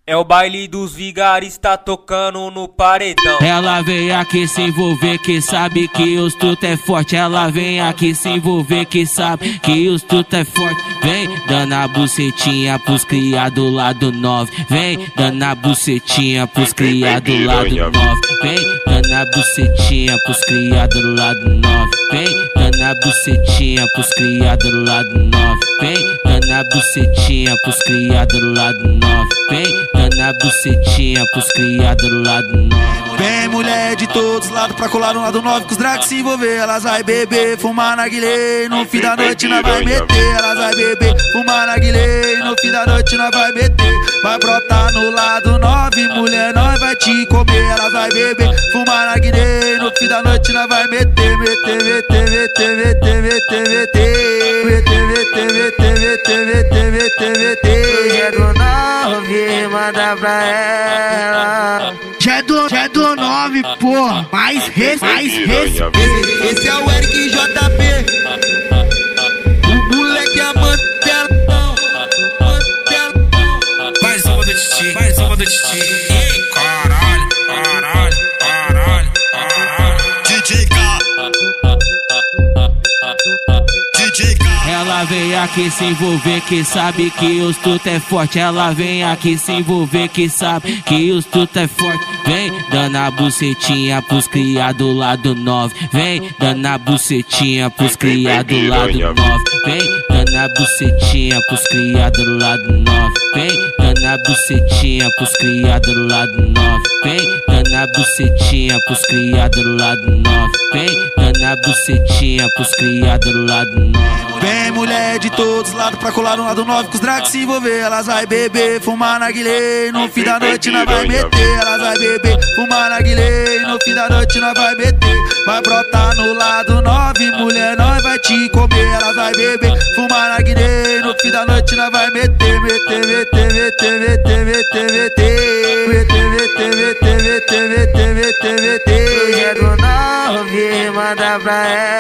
É o baile dos vigaristas tocando no paredão. Ela vem aqui se envolver que sabe que os tudo é forte. Ela vem aqui se envolver que sabe que os tudo é forte. Vem dando a bucetinha pros criados lá do 9. Vem dando a bucetinha pros criados lá do 9. Vem dando a bucetinha pros criados lá do 9. Vem dando a bucetinha pros criados lá do 9. Vem dando a bucetinha pros criados lá do 9. Vem dando a bucetinha pros criados lá do 9. Vem mulher de todos lados pra colar no lado 9 com os drags se envolver. Elas vai beber, fumar na guilê, no fim da noite nós vai meter. Elas vai beber, fumar na guilê, no fim da noite nós vai meter. Vai brotar no lado 9, mulher, nós vai te comer. Elas vai beber, fumar na guilê, no fim da noite nós vai meter. Meter, meter, meter, meter, meter, meter. Meter, meter, meter, meter, meter, meter, meter. Hoje é do 9, manda pra ela. Já é do 9, porra. Mais respeito. Esse é o Eric JP. O moleque é mantelão. Mais uma do Titi, mais uma do Titi. Ih, caralho, caralho, caralho, caralho. DJ K. DJ K. Ela vem aqui se envolver que sabe que os tudo é forte. Ela vem aqui se envolver que sabe que os tudo é forte. Vem dando a bucetinha pros criados lá do 9. Vem dando a bucetinha pros criados lá do 9. Vem dando a bucetinha pros criados lá do 9. Vem dando a bucetinha pros criados lá do 9. Vem dando a bucetinha pros criados lá do 9. Vem dando a bucetinha pros criados lá do 9. Vem mulher de todos lados pra colar no lado 9 com os drags se envolver. Elas vai beber, fumar na guilê, no fim da noite nós vai meter. Elas vai beber, fumar na guilê, no fim da noite nós vai meter. Vai brotar no lado 9, mulher, nós vai te comer. Elas vai beber, fumar na guilê, no fim da noite nós vai meter. Meter, meter, meter, meter, meter, meter. Meter, meter, meter, meter, meter, meter, meter. Hoje é do 9, manda pra ela.